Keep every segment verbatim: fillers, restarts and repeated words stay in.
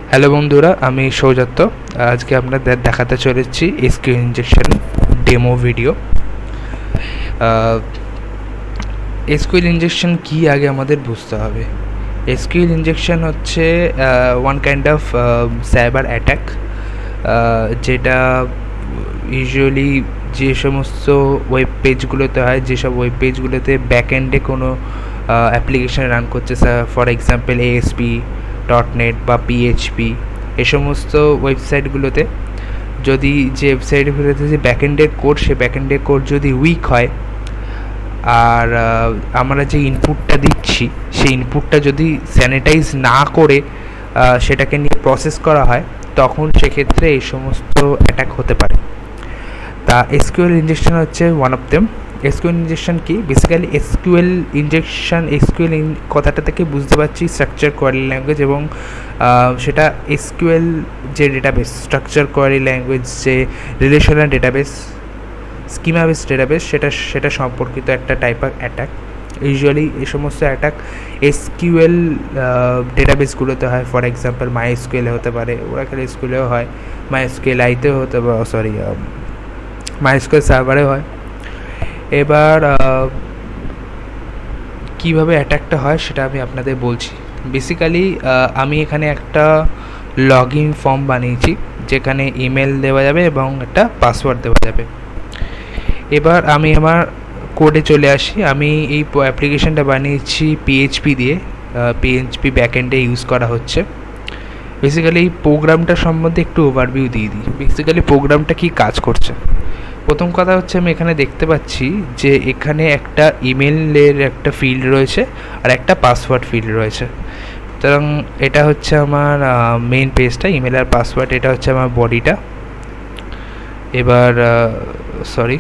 Hello বন্ধুরা, আমি সৌজাত্য। আজকে আপনাদের দেখাতে চলেছি SQL injection demo video. SQL injection কি আগে আমাদের বুঝতে হবে। এসকিউএল ইনজেকশন হচ্ছে one kind of cyber attack, যেটা ইউজুয়ালি যে সমস্ত ওয়েব পেজগুলোতে হয়, যেসব ওয়েব পেজগুলোতে ব্যাকএন্ডে কোনো অ্যাপ্লিকেশন রান করছে, for example ASP dot net বা পিএইচপি, এ সমস্ত ওয়েবসাইটগুলোতে যদি যে ওয়েবসাইটগুলোতে যে ব্যাকএন্ডের কোড, সে ব্যাকএন্ডের কোড যদি উইক হয় আর আমরা যে ইনপুটটা দিচ্ছি সেই ইনপুটটা যদি স্যানিটাইজ না করে সেটাকে নিয়ে প্রসেস করা হয়, তখন সেক্ষেত্রে এই সমস্ত অ্যাটাক হতে পারে। তা এসকিউএল ইনজেকশন হচ্ছে one of them. SQL injection কি? বেসিক্যালি এসকিউএল ইনজেকশন, এসকিউএল কথাটা থেকে বুঝতে পারছি স্ট্রাকচার কোয়ারি ল্যাঙ্গুয়েজ, এবং সেটা এসকিউএল যে ডেটাবেস, স্ট্রাকচার কোয়ারি ল্যাঙ্গুয়েজ যে relational database, schema base database, সেটা সেটা সম্পর্কিত একটা টাইপ অফ অ্যাটাক। ইউজুয়ালি এই সমস্ত অ্যাটাক এসকিউএল ডেটাবেসগুলোতে হয়। ফর এক্সাম্পল মাই এসকিউএলে হতে পারে, ওরাকেল এসকিউএলেও হয়, মাই এসকিউএল আইতেও হতে পারে, সরি মাই এসকিউএল সার্ভারে হয়। এবার কিভাবে অ্যাটাকটা হয় সেটা আমি আপনাদের বলছি। বেসিক্যালি আমি এখানে একটা লগ ইন ফর্ম বানিয়েছি, যেখানে ইমেল দেওয়া যাবে এবং একটা পাসওয়ার্ড দেওয়া যাবে। এবার আমি আমার কোডে চলে আসি। আমি এই অ্যাপ্লিকেশানটা বানিয়েছি পিএইচপি দিয়ে, পিএইচপি ব্যাকএন্ডে ইউজ করা হচ্ছে। বেসিক্যালি এই প্রোগ্রামটা সম্বন্ধে একটু ওভারভিউ দিয়ে দিই। বেসিক্যালি প্রোগ্রামটা কি কাজ করছে। প্রথম কথা হচ্ছে, আমি এখানে দেখতে পাচ্ছি যে এখানে একটা ইমেলের একটা ফিল্ড রয়েছে আর একটা পাসওয়ার্ড ফিল্ড রয়েছে। সুতরাং এটা হচ্ছে আমার মেইন পেজটা, ইমেল আর পাসওয়ার্ড, এটা হচ্ছে আমার বডিটা। এবার সরি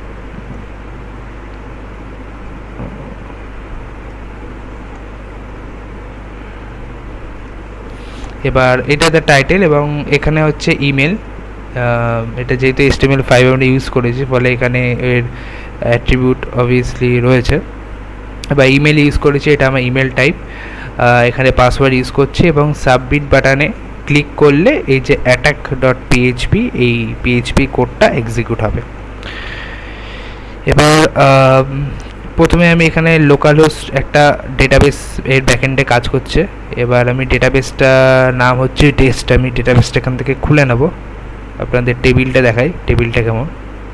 এবার এটা দ্য টাইটেল, এবং এখানে হচ্ছে ইমেল। এটা যেহেতু এইচটিএমএল ফাইভ আমরা ইউজ করেছি, ফলে এখানে এর অ্যাট্রিবিউট অবভিয়াসলি রয়েছে। বা ইমেল ইউজ করেছি, এটা আমার ইমেল টাইপ। এখানে পাসওয়ার্ড ইউজ করছি এবং সাবমিট বাটনে ক্লিক করলে এই যে অ্যাটাক ডট পিএইচপি, এই পিএইচপি কোডটা এক্সিকিউট হবে। এবার প্রথমে আমি এখানে লোকাল হোস্ট একটা ডেটাবেস এর ব্যাকএন্ডে কাজ করছে। এবার আমি ডেটাবেসটা নাম হচ্ছে টেস্ট, আমি ডেটাবেসটা এখান থেকে খুলে নেব, আপনাদের টেবিলটা দেখাই, টেবিলটা কেমন।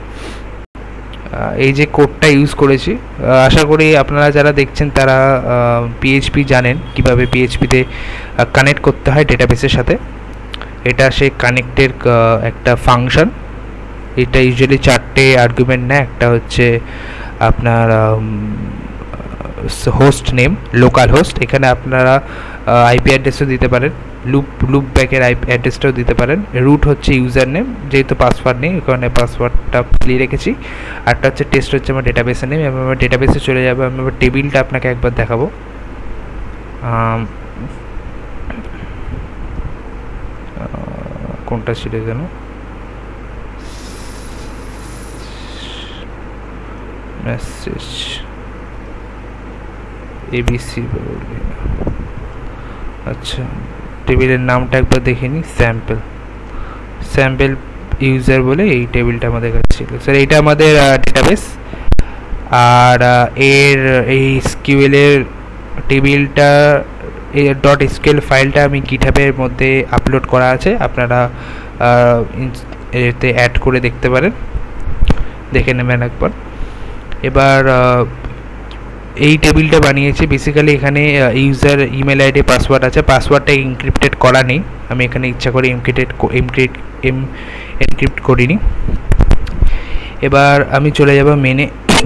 এই যে কোডটা ইউজ করেছি, আশা করি আপনারা যারা দেখছেন তারা পিএইচপি জানেন কিভাবে পিএইচপিতে কানেক্ট করতে হয় ডেটাবেসের সাথে। এটা সেই কানেক্টের একটা ফাংশন। এটা ইউজুয়ালি চারটে আর্গুমেন্ট নেয়। একটা হচ্ছে আপনার হোস্ট নেম, লোকাল হোস্ট, এখানে আপনারা আইপি অ্যাড্রেসও দিতে পারেন, লুপ লুপ ব্যাকের আইপি অ্যাড্রেসটাও দিতে পারেন। রুট হচ্ছে ইউজার নেম, যেহেতু পাসওয়ার্ড নেই ওখানে পাসওয়ার্ডটা খালি রেখেছি। আরটা হচ্ছে টেস্ট, হচ্ছে আমার ডেটাবেসের নেম। এবং আমার ডেটাবেসে চলে যাবে। আমি আবার টেবিলটা আপনাকে একবার দেখাবো। কোনটা ছিল যেন, মেসেজ এবিসি, আচ্ছা টেবিলের নামটা একবার দেখে নিই, স্যাম্পল স্যাম্পল ইউজার বলে এই টেবিলটা আমাদের কাছে ছিল। স্যার এইটা আমাদের ডেটাবেস, আর এর এই এসকিউএলের টেবিলটা এর ডট এসকিউএল ফাইলটা আমি গিটহাবের মধ্যে আপলোড করা আছে, আপনারা এতে অ্যাড করে দেখতে পারেন, দেখে নেবেন একবার। এবার এই টেবিলটা বানিয়েছি। বেসিক্যালি এখানে ইউজার ইমেল আইডি পাসওয়ার্ড আছে, পাসওয়ার্ডটা এনক্রিপ্টেড করা নেই, আমি এখানে ইচ্ছা করে এনক্রিপ্টেড এনক্রিপ্ট এম এনক্রিপ্ট করিনি। এবার আমি চলে যাব মেনে,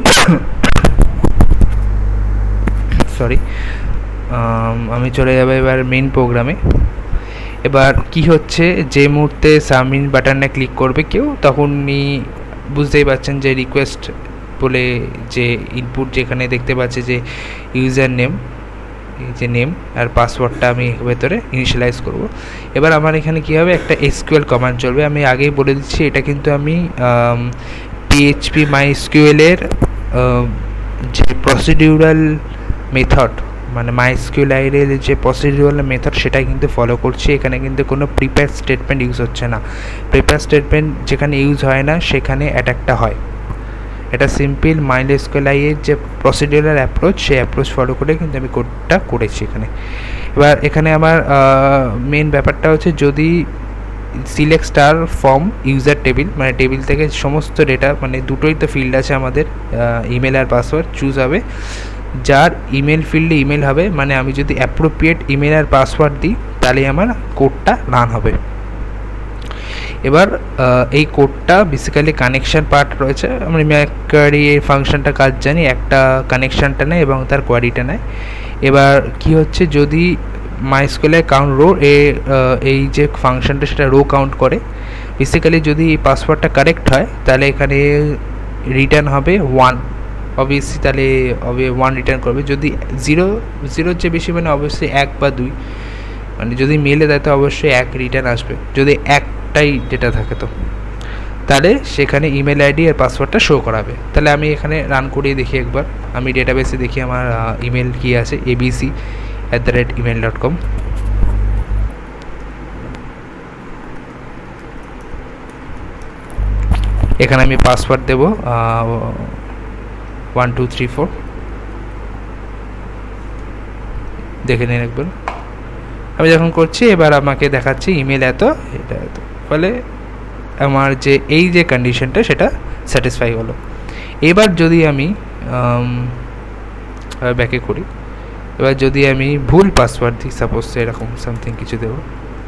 সরি আমি চলে যাব এবার মেন প্রোগ্রামে। এবার কি হচ্ছে, যে মুহূর্তে সাবমিট বাটনে ক্লিক করবে কেউ, তখনই বুঝতেই পারছেন যে রিকোয়েস্ট বলে যে ইনপুট যেখানে দেখতে পাচ্ছি যে ইউজার নেম, এই যে নেম আর পাসওয়ার্ডটা আমি ভেতরে ইনিশিয়ালাইজ করব। এবার আমার এখানে কী হবে, একটা এসকিউএল কমান্ড চলবে। আমি আগেই বলে দিচ্ছি, এটা কিন্তু আমি পিএইচপি মাই এসকিউএলের যে প্রসিডিউরাল মেথড মানে মাইএসকিউএল এর যে প্রসিডিউরাল মেথড সেটা কিন্তু ফলো করছি। এখানে কিন্তু কোনো প্রিপেয়ার স্টেটমেন্ট ইউজ হচ্ছে না। প্রিপেয়ার স্টেটমেন্ট যেখানে ইউজ হয় না সেখানে অ্যাটাকটা হয়। এটা সিম্পল মাইএসকিউএল এর যে প্রসিডিউরাল অ্যাপ্রোচ সেই অ্যাপ্রোচ ফলো করে কিন্তু আমি কোডটা করেছি এখানে। এবার এখানে আমার মেন ব্যাপারটা হচ্ছে যদি select star form user table, মানে টেবিল থেকে সমস্ত ডেটা, মানে দুটোই তো ফিল্ড আছে আমাদের, ইমেল আর পাসওয়ার্ড চুজ হবে। যার ইমেল ফিল্ডে ইমেল হবে, মানে আমি যদি অ্যাপ্রোপ্রিয়েট ইমেল আর পাসওয়ার্ড দিই তাহলে আমার কোডটা রান হবে। এবার এই কোডটা বেসিক্যালি কানেকশান পার্ট রয়েছে। আমরা কোয়ারি এই ফাংশনটা কাজ জানি, একটা কানেকশানটা নেয় এবং তার কোয়ারিটা নেয়। এবার কি হচ্ছে, যদি মাইএসকিউএল কাউন্ট রো এ এই যে ফাংশনটা সেটা রো কাউন্ট করে, বেসিক্যালি যদি এই পাসওয়ার্ডটা কারেক্ট হয় তাহলে এখানে রিটার্ন হবে ওয়ান, অবভিয়াসলি তাহলে ওয়ান রিটার্ন করবে। যদি জিরো জিরোর চেয়ে বেশি মানে অবশ্যই এক বা দুই, মানে যদি মেলে দেয় তো অবশ্যই এক রিটার্ন আসবে। যদি একটাই ডেটা থাকে তো তাহলে সেখানে ইমেল আইডি আর পাসওয়ার্ডটা শো করাবে। তাহলে আমি এখানে রান করিয়ে দেখি একবার। আমি ডেটাবেসে দেখি আমার ইমেল কী আছে, ABC at the rate email dot com. এখানে আমি পাসওয়ার্ড দেব ওয়ান টু থ্রি ফোর, দেখে নিন একবার। আমি যখন করছি এবার আমাকে দেখাচ্ছি ইমেল এত, এটা এত, ফলে আমার যে এই যে কন্ডিশনটা সেটা স্যাটিসফাই হলো। এবার যদি আমি ব্যাকে করি, এবার যদি আমি ভুল পাসওয়ার্ড দিই, সাপোজ এরকম সামথিং কিছু দেব,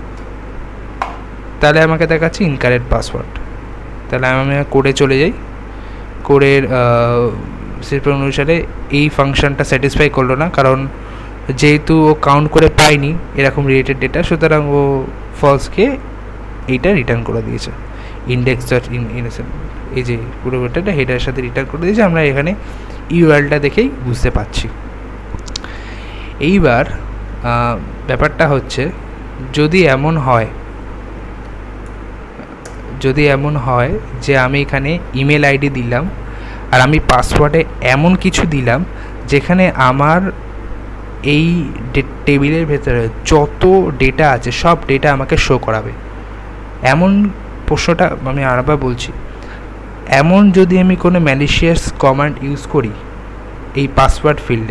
তাহলে আমাকে দেখাচ্ছি ইনকারেক্ট পাসওয়ার্ড। তাহলে আমি কোডে চলে যাই। কোডের শিল্প অনুসারে এই ফাংশনটা স্যাটিসফাই করলো না, কারণ যেহেতু ও কাউন্ট করে পায়নি এরকম রিলেটেড ডেটা, সুতরাং ও ফলসকে এইটা রিটার্ন করে দিয়েছে। ইন্ডেক্স ডট ইন ইনসেন্ট এই যে পুরো ডেটাটা হেডারের সাথে রিটার্ন করে দিয়েছে। আমরা এখানে ইউআরএলটা দেখেই বুঝতে পারছি। এইবার ব্যাপারটা হচ্ছে, যদি এমন হয় যদি এমন হয় যে আমি এখানে ইমেল আইডি দিলাম আর আমি পাসওয়ার্ডে এমন কিছু দিলাম যেখানে আমার এই টেবিলের ভেতরে যত ডেটা আছে সব ডেটা আমাকে শো করাবে, এমন প্রশ্নটা আমি আরেকবার বলছি, এমন যদি আমি কোনো ম্যালিশিয়াস কমান্ড ইউজ করি এই পাসওয়ার্ড ফিল্ডে,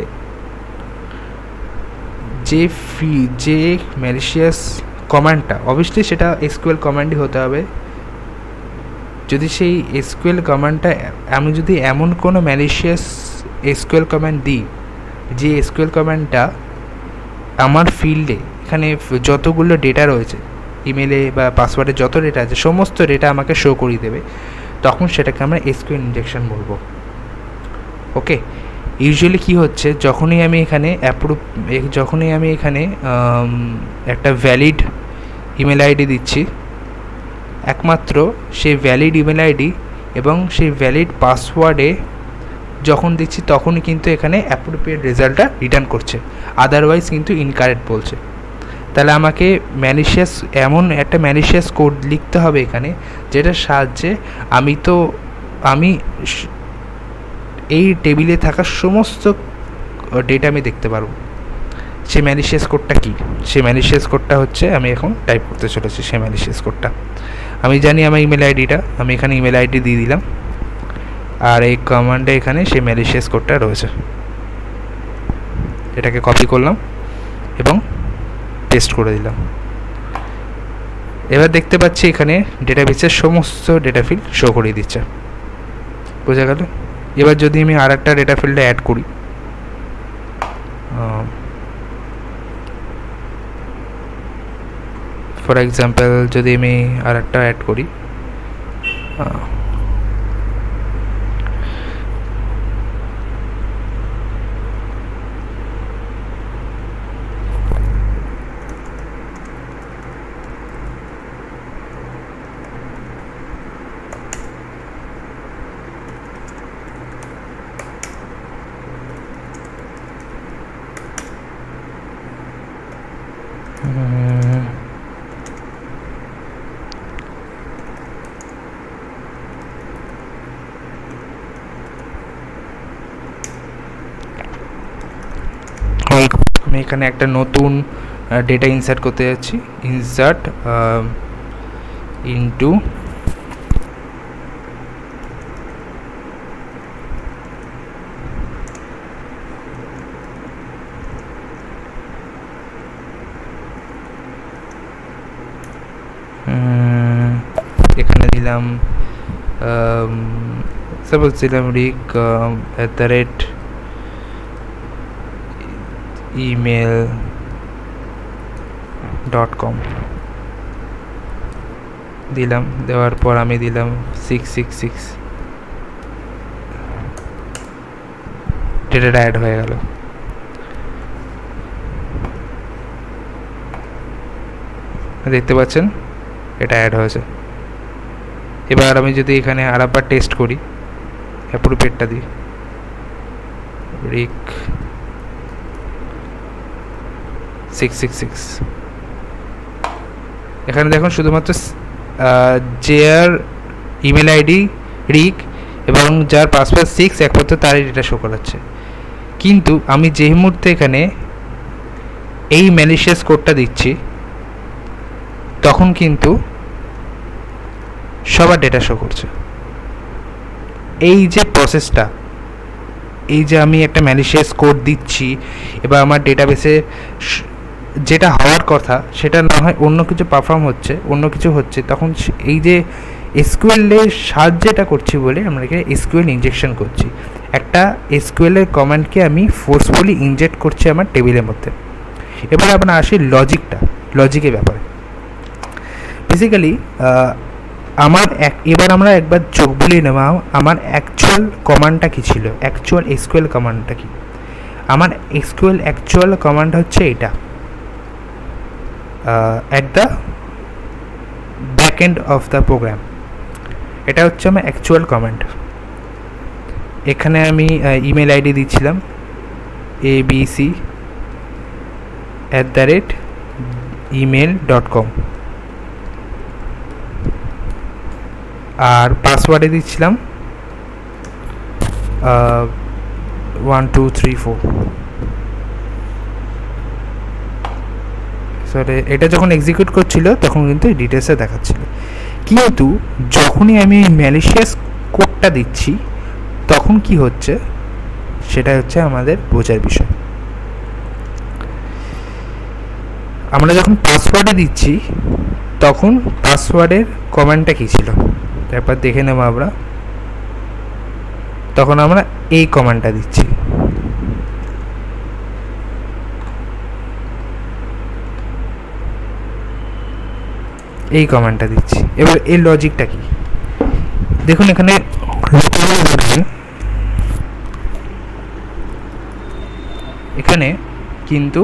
যে ফি যে ম্যালিশিয়াস কমান্ডটা অবভিয়াসলি সেটা এসকিউএল কমান্ডই হতে হবে। যদি সেই এসকিউএল কমান্ডটা আমি যদি এমন কোনো ম্যালিশিয়াস এসকিউএল কমান্ড দিই যে এসকিউএল কমান্ডটা আমার ফিল্ডে এখানে যতগুলো ডেটা রয়েছে ইমেলে বা পাসওয়ার্ডে যত ডেটা আছে সমস্ত ডেটা আমাকে শো করিয়ে দেবে, তখন সেটাকে আমরা এসকিউএল ইনজেকশন বলবো। ওকে, ইউজুয়ালি কী হচ্ছে, যখনই আমি এখানে অ্যাপ্রুভ যখনই আমি এখানে একটা ভ্যালিড ইমেল আইডি দিচ্ছি, একমাত্র সেই ভ্যালিড ইমেল আইডি এবং সেই ভ্যালিড পাসওয়ার্ডে যখন দিচ্ছি তখনই কিন্তু এখানে অ্যাপ্রোপ্রিয়েট রেজাল্টটা রিটার্ন করছে, আদারওয়াইজ কিন্তু ইনকারেক্ট বলছে। তাহলে আমাকে ম্যালিশিয়াস এমন একটা ম্যালিশিয়াস কোড লিখতে হবে এখানে, যেটার সাহায্যে আমি তো আমি এই টেবিলে থাকা সমস্ত ডেটা আমি দেখতে পারবো। সেই ম্যালিশিয়াস কোডটা কী? সেই ম্যালিশিয়াস কোডটা হচ্ছে, আমি এখন টাইপ করতে চলেছি সেই ম্যালিশিয়াস কোডটা। আমি জানি আমার ইমেল আইডিটা, আমি এখানে ইমেল আইডি দিয়ে দিলাম, আর এই কমান্ডে এখানে সেই ম্যালিশিয়াস কোডটা রয়েছে। এটাকে কপি করলাম এবং পেস্ট করে দিলাম। এবার দেখতে পাচ্ছি এখানে ডেটাবেসের সমস্ত ডেটা ফিল্ড শো করিয়ে দিচ্ছে। বোঝা গেল? এবার যদি আমি আর একটা ডেটা ফিল্ডে অ্যাড করি, ফর এক্সাম্পল যদি আমি আর একটা অ্যাড করি, এখানে একটা নতুন ডেটা ইনসার্ট করতে যাচ্ছি। ইনসার্ট ইনটু এখানে দিলাম সাপোজ দিলাম Rick at the rate email dot com দিলাম। দেওয়ার পর আমি দিলাম সিক্স সিক্স সিক্স, ডেটাটা অ্যাড হয়ে গেল। দেখতে পাচ্ছেন এটা অ্যাড হয়েছে। এবার আমি যদি এখানে আর একবার টেস্ট করি, অ্যাপ্রোপ্রিয়েটটা দিই, রিক সিক্স সিক্স সিক্স, এখানে দেখুন শুধুমাত্র যার ইমেল আইডি রিক এবং যার পাসওয়ার্ড সিক্স একমাত্র তারই ডেটা শো করাচ্ছে। কিন্তু আমি যেই মুহূর্তে এখানে এই ম্যালিশিয়াস কোডটা দিচ্ছি তখন কিন্তু সবার ডেটা শো করছে। এই যে প্রসেসটা, এই যে আমি একটা ম্যালিশিয়াস কোড দিচ্ছি এবার আমার ডেটাবেসে যেটা হওয়ার কথা সেটা না হয় অন্য কিছু পারফর্ম হচ্ছে, অন্য কিছু হচ্ছে, তখন এই যে এসকিউএলের সাহায্যটা করছি বলে আমরা এখানে এসকিউএল ইনজেকশন করছি। একটা এসকিউএলের কমান্ডকে আমি ফোর্সফুলি ইনজেক্ট করছি আমার টেবিলের মধ্যে। এবার আমরা আসি লজিকটা, লজিকের ব্যাপারে। বেসিক্যালি আমার এক এবার আমরা একবার চোখ বুলিয়ে নেব আমার অ্যাকচুয়াল কমান্ডটা কী ছিল, অ্যাকচুয়াল এসকিউএল কমান্ডটা কী। আমার এসকিউএল অ্যাকচুয়াল কমান্ড হচ্ছে এটা, at the back end of the program. এটা হচ্ছে আমার অ্যাকচুয়াল কমান্ড। এখানে আমি ইমেল আইডি দিচ্ছিলাম A B C at the rate email dot com, আর পাসওয়ার্ডে দিচ্ছিলাম one two three four. Sorry, এটা যখন এক্সিকিউট করছিল তখন কিন্তু এই ডিটেলসে দেখাচ্ছিল, কিন্তু যখনই আমি ম্যালিশিয়াস কোডটা দিচ্ছি তখন কি হচ্ছে সেটা হচ্ছে আমাদের বোঝার বিষয়। আমরা যখন পাসওয়ার্ডে দিচ্ছি তখন পাসওয়ার্ডের কমান্ডটা কী ছিল তারপর দেখে নেব আমরা। তখন আমরা এই কমান্ডটা দিচ্ছি, এই কমান্ডটা দিচ্ছি। এবার এর লজিকটা কি দেখুন, এখানে এখানে কিন্তু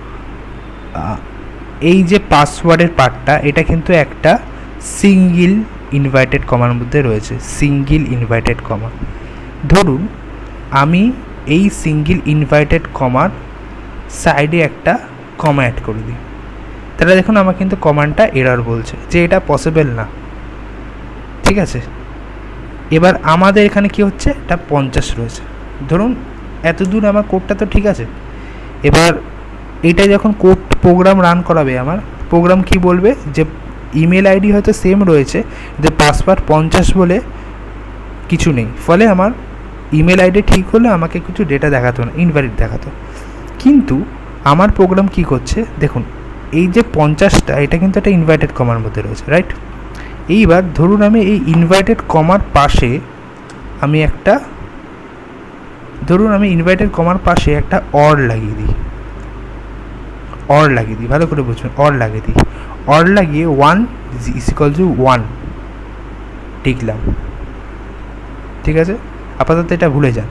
এই যে পাসওয়ার্ডের পার্টটা এটা কিন্তু একটা সিঙ্গেল ইনভাইটেড কমার মধ্যে রয়েছে। সিঙ্গেল ইনভাইটেড কমা, ধরুন আমি এই সিঙ্গেল ইনভাইটেড কমার সাইডে একটা কমা অ্যাড করে দিই, তাহলে দেখুন আমার কিন্তু কমান্ডটা এরর বলছে যে এটা পসিবল না। ঠিক আছে, এবার আমাদের এখানে কি হচ্ছে, এটা পঞ্চাশ রয়েছে। ধরুন এত দূর আমার কোডটা তো ঠিক আছে। এবার এটা যখন কোড প্রোগ্রাম রান করাবে আমার প্রোগ্রাম কি বলবে যে ইমেল আইডি হয়তো সেম রয়েছে, যে পাসওয়ার্ড পঞ্চাশ বলে কিছু নেই, ফলে আমার ইমেল আইডি ঠিক হলে আমাকে কিছু ডেটা দেখাতো না, ইনভ্যালিড দেখাতো। কিন্তু আমার প্রোগ্রাম কি করছে দেখুন, এই যে পঞ্চাশটা এটা কিন্তু একটা ইনভাইটেড কমার মধ্যে রয়েছে, রাইট। এইবার ধরুন আমি এই ইনভাইটেড কমার পাশে আমি একটা ধরুন আমি ইনভাইটেড কমার পাশে একটা অর লাগিয়ে দিই, অর লাগিয়ে দিই ভালো করে বুঝবেন, অর লাগিয়ে দিই। অর লাগিয়ে one is equal to one লিখলাম, ঠিক আছে। আপাতত এটা ভুলে যান,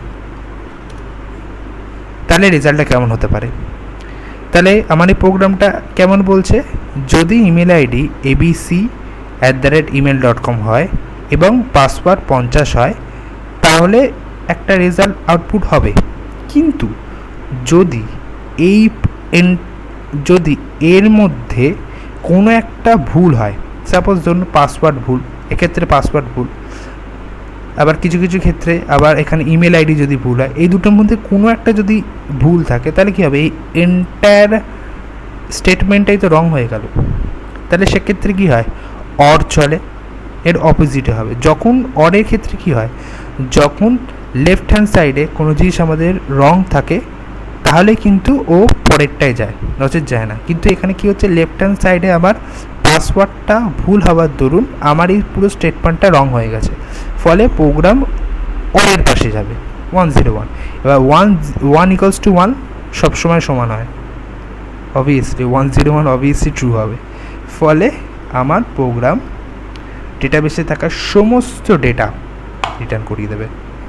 তাহলে রেজাল্টটা কেমন হতে পারে। তাহলে আমার এই প্রোগ্রামটা কেমন বলছে, যদি email ID ABC at the rate email dot com হয় এবং পাসওয়ার্ড পঞ্চাশ হয় তাহলে একটা রেজাল্ট আউটপুট হবে। কিন্তু যদি এই যদি এর মধ্যে কোনো একটা ভুল হয়, সাপোজ ধরুন পাসওয়ার্ড ভুল, এক্ষেত্রে পাসওয়ার্ড ভুল, আবার কিছু কিছু ক্ষেত্রে আবার এখানে ইমেল আইডি যদি ভুল হয়, এই দুটোর মধ্যে কোনো একটা যদি ভুল থাকে তাহলে কী হবে, এই এন্টায়ার স্টেটমেন্টটাই তো রং হয়ে গেল। তাহলে সেক্ষেত্রে কী হয়, অর চলে, এর অপোজিটে হবে। যখন অরের ক্ষেত্রে কী হয়, যখন লেফট হ্যান্ড সাইডে কোনো জিনিস আমাদের রং থাকে তাহলে কিন্তু ও পরেরটায় যায়, নচেত যায় না। কিন্তু এখানে কি হচ্ছে, লেফট হ্যান্ড সাইডে আমার পাসওয়ার্ডটা ভুল হওয়ার দরুন আমার এই পুরো স্টেটমেন্টটা রং হয়ে গেছে, ফলে প্রোগ্রাম ওয়ানের পাশে যাবে, ওয়ান জিরো ওয়ান। এবার one one equals to one সবসময় সমান হয়, obviously one zero one obviously true হবে, ফলে আমার প্রোগ্রাম ডেটাবেসে থাকা সমস্ত ডেটা রিটার্ন করিয়ে দেবে।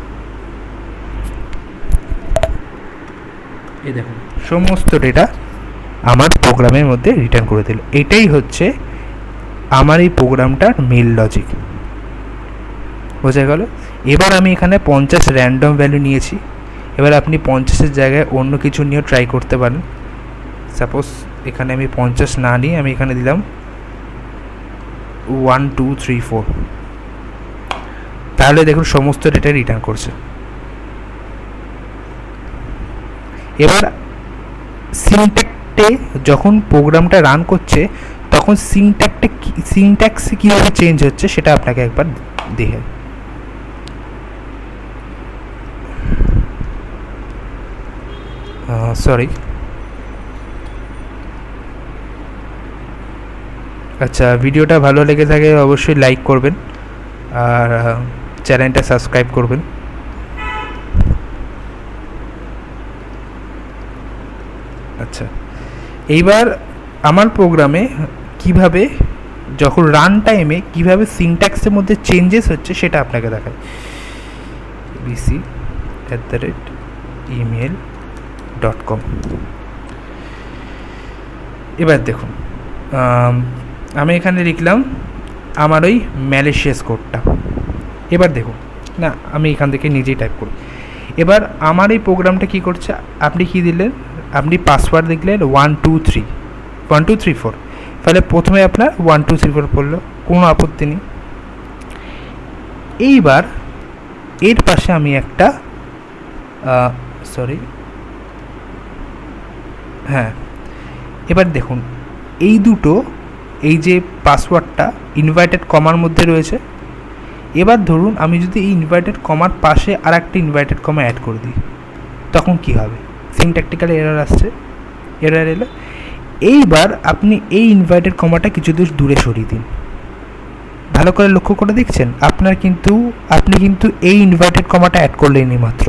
এই দেখুন সমস্ত ডেটা আমার প্রোগ্রামের মধ্যে রিটার্ন করে দিল। এটাই হচ্ছে আমার এই প্রোগ্রামটার মেইন লজিক, বোঝা গেল। এবার আমি এখানে পঞ্চাশ র্যান্ডম ভ্যালু নিয়েছি, এবার আপনি পঞ্চাশের জায়গায় অন্য কিছু নিয়েও ট্রাই করতে পারেন। সাপোজ এখানে আমি পঞ্চাশ না নিয়ে আমি এখানে দিলাম ওয়ান টু থ্রি ফোর, তাহলে দেখুন সমস্ত ডেটা রিটার্ন করছে। এবার সিনট্যাক্সে যখন প্রোগ্রামটা রান করছে তখন সিনট্যাক্সে সিনট্যাক্সে কীভাবে চেঞ্জ হচ্ছে সেটা আপনাকে একবার দেখে, সরি আচ্ছা, ভিডিওটা ভালো লেগে থাকে অবশ্যই লাইক করবেন আর চ্যানেলটা সাবস্ক্রাইব করবেন। আচ্ছা, এইবার আমার প্রোগ্রামে কিভাবে যখন রান টাইমে কীভাবে সিনট্যাক্সের মধ্যে চেঞ্জেস হচ্ছে সেটা আপনাকে দেখায়। BC at the rate email dot com. এবার দেখুন আমি এখানে লিখলাম আমার ওই ম্যালিশিয়াস কোডটা। এবার দেখুন না, আমি এখান থেকে নিজেই টাইপ করি। এবার আমার এই প্রোগ্রামটা কী করছে, আপনি কী দিলেন, আপনি পাসওয়ার্ড দেখলেন one two three one two three four, ফলে প্রথমে আপনার ওয়ান টু থ্রি ফোর পড়লো, কোনো আপত্তি নেই। এইবার এর পাশে আমি একটা সরি হ্যাঁ এবার দেখুন এই দুটো, এই যে পাসওয়ার্ডটা ইনভার্টেড কমার মধ্যে রয়েছে। এবার ধরুন আমি যদি এই ইনভার্টেড কমার পাশে আর একটা ইনভার্টেড কমা অ্যাড করে দিই তখন কী হবে, সিনট্যাকটিক্যাল এরর আসছে, এরর এলো। এইবার আপনি এই ইনভার্টেড কমাটা কিছু দূর দূরে সরিয়ে দিন, ভালো করে লক্ষ্য করে দেখছেন আপনার কিন্তু আপনি কিন্তু এই ইনভার্টেড কমাটা অ্যাড করলেনই মাত্র।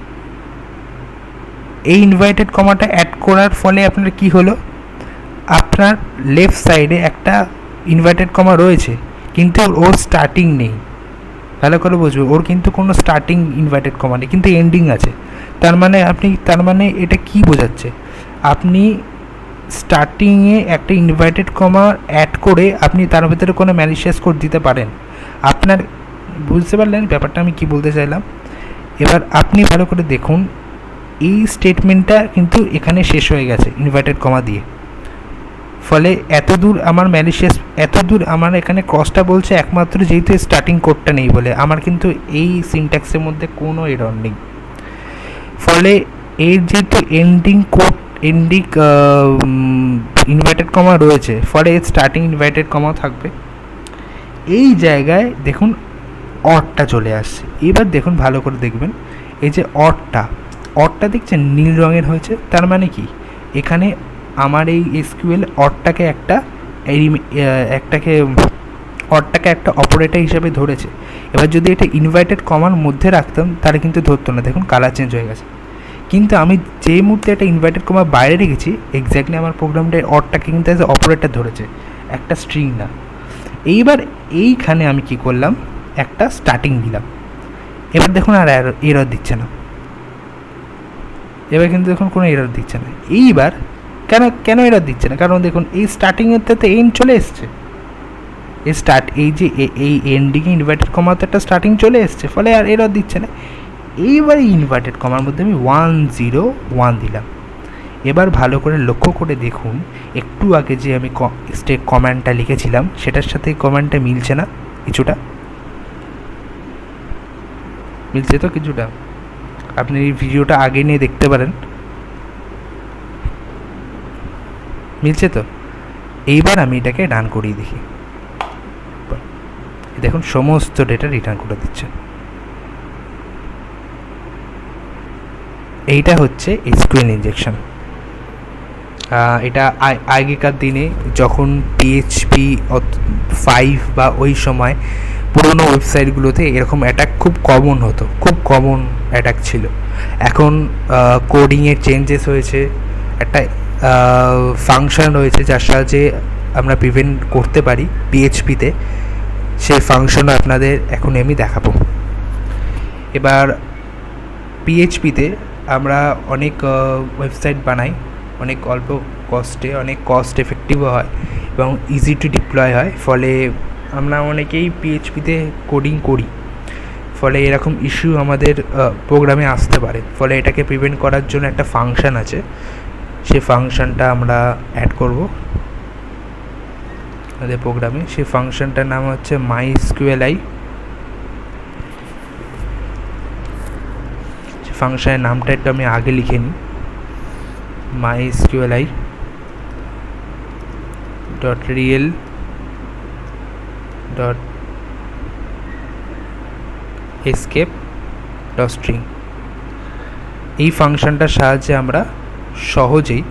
এই ইনভার্টেড কমাটা অ্যাড করার ফলে আপনার কি হলো, আপনার লেফট সাইডে একটা ইনভার্টেড কমা রয়েছে কিন্তু ওর স্টার্টিং নেই, ভালো করে বুঝবে, ওর কিন্তু কোনো স্টার্টিং ইনভার্টেড কমা নেই কিন্তু এন্ডিং আছে। তার মানে আপনি তার মানে এটা কি বোঝাচ্ছে, আপনি স্টার্টিংয়ে একটা ইনভার্টেড কমা অ্যাড করে আপনি তার ভিতরে কোনো ম্যালিশিয়াস কোড দিতে পারেন। আপনার বুঝতে পারলেন ব্যাপারটা আমি কি বলতে চাইলাম। এবার আপনি ভালো করে দেখুন এই স্টেটমেন্টটা কিন্তু এখানে শেষ হয়ে গেছে ইনভার্টেড কমা দিয়ে, ফলে এত দূর আমার ম্যালিশিয়াস এত দূর আমার এখানে ক্রসটা বলছে একমাত্র যেহেতু স্টার্টিং কোডটা নেই বলে, আমার কিন্তু এই সিনট্যাক্সের মধ্যে কোনো এরর নেই। ফলে এর যেহেতু ending code ending inverted comma রয়েছে, ফলে এর স্টার্টিং ইনভার্টেড কমাও থাকবে। এই জায়গায় দেখুন অরটা চলে আসছে। এবার দেখুন ভালো করে দেখবেন এই যে অরটা অরটা দেখছেন নীল রঙের হয়েছে, তার মানে কি এখানে আমার এই এসকিউএল অরটাকে একটা একটাকে অরটাকে একটা অপারেটর হিসাবে ধরেছে। এবার যদি এটা ইনভার্টেড কমার মধ্যে রাখতাম তাহলে কিন্তু ধরতো না, দেখুন কালার চেঞ্জ হয়ে গেছে। কিন্তু আমি যে মুহূর্তে একটা ইনভার্টেড কমা বাইরে রেখেছি এক্স্যাক্টলি আমার প্রোগ্রামটা অরটাকে কিন্তু অ্যাজ অপারেটর ধরেছে, একটা স্ট্রিং না। এইবার এইখানে আমি কি করলাম, একটা স্টার্টিং দিলাম। এবার দেখুন আর এরর দিচ্ছে না, এবার কিন্তু দেখুন কোনো এরর দিচ্ছে না। এইবার কেন কেন এরর দিচ্ছে না, কারণ দেখুন এই স্টার্টিংয়ের তো এন্ড চলে এসছে, এই স্টার্ট এই যে এই এন্ডিংয়ে ইনভার্টেড কমাতে একটা স্টার্টিং চলে এসছে, ফলে আর এরর দিচ্ছে না। এইবার এই ইনভার্টেড কমার মধ্যে আমি ওয়ান জিরো ওয়ান দিলাম। এবার ভালো করে লক্ষ্য করে দেখুন একটু আগে যে আমি স্টেক কমান্ডটা লিখেছিলাম সেটার সাথে কমান্ডটা মিলছে না কিছুটা। মিলছে তো কিছুটা? আপনি এই ভিডিওটা আগে নিয়ে দেখতে পারেন, মিলছে তো? এইবার আমি এটাকে রান করিয়ে দেখি, দেখুন সমস্ত ডেটা রিটার্ন করে দিচ্ছে। এইটা হচ্ছে এসকিউএল ইনজেকশন। এটা আগেকার দিনে যখন পিএইচপি ফাইভ বা ওই সময় পুরোনো ওয়েবসাইটগুলোতে এরকম অ্যাটাক খুব কমন হতো, খুব কমন অ্যাটাক ছিল। এখন কোডিংয়ের চেঞ্জেস হয়েছে, একটা ফাংশন রয়েছে যার সাহায্যে আমরা প্রিভেন্ট করতে পারি পিএইচপিতে, সেই ফাংশনও আপনাদের এখন আমি দেখাবো। এবার পিএইচপিতে আমরা অনেক ওয়েবসাইট বানাই, অনেক অল্প কস্টে, অনেক কস্ট এফেক্টিভও হয় এবং ইজি টু ডিপ্লয় হয়। ফলে আমরা অনেকেই পিএইচপিতে কোডিং করি, ফলে এরকম ইস্যু আমাদের প্রোগ্রামে আসতে পারে। ফলে এটাকে প্রিভেন্ট করার জন্য একটা ফাংশন আছে, সেই ফাংশনটা আমরা অ্যাড করব আমাদের প্রোগ্রামে। সেই ফাংশনটার নাম হচ্ছে মাইএসকিউএলআই। সেই ফাংশনের নামটা একটু আমি আগে লিখে নিই, MySQLi dot real dot escape dot string. এই ফাংশনটার সাহায্যে আমরা সহজেই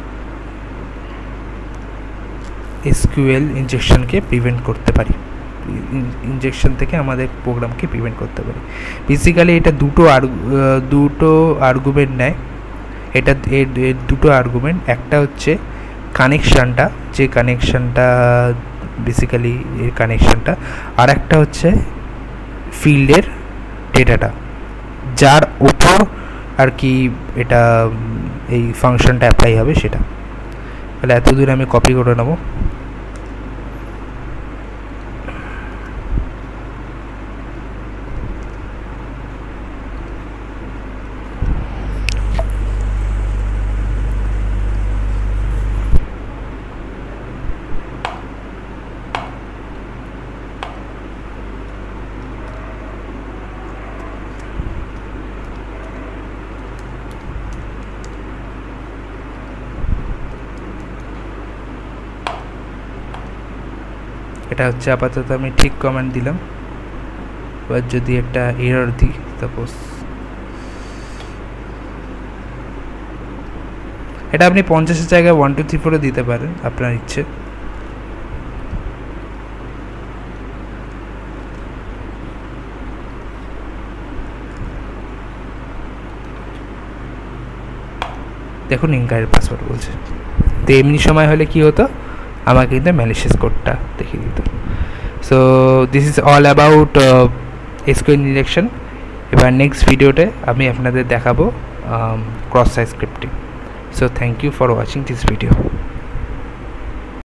এসকিউএল ইনজেকশনকে প্রিভেন্ট করতে পারি, ইনজেকশন থেকে আমাদের প্রোগ্রামকে প্রিভেন্ট করতে পারি। বেসিক্যালি এটা দুটো আর দুটো আর্গুমেন্ট নেয়, এটা এর দুটো আর্গুমেন্ট। একটা হচ্ছে কানেকশানটা, যে কানেকশানটা বেসিক্যালি এর কানেকশানটা, আর একটা হচ্ছে ফিল্ডের ডেটাটা, যার উপর আর কি এটা এই ফাংশনটা অ্যাপ্লাই হবে সেটা। তাহলে এত দূর আমি কপি করে নেব। এটা হচ্ছে আপাতত আমি ঠিক কমেন্ট দিলাম। এবার যদি একটা এরর দিই, সাপোজ এটা আপনি পঞ্চাশের জায়গায় ওয়ান টু থ্রি ফোরে দিতে পারেন, আপনার ইচ্ছে। দেখুন ইনকারেক্ট পাসওয়ার্ড বলছে। তো এমনি সময় হলে কি হতো, আমাকে কিন্তু ম্যালিশিয়াস কোডটা দেখিয়ে দিত। So this is all about SQL injection. এবার নেক্সট ভিডিওতে আমি আপনাদের দেখাবো cross site scripting. So thank you for watching this video.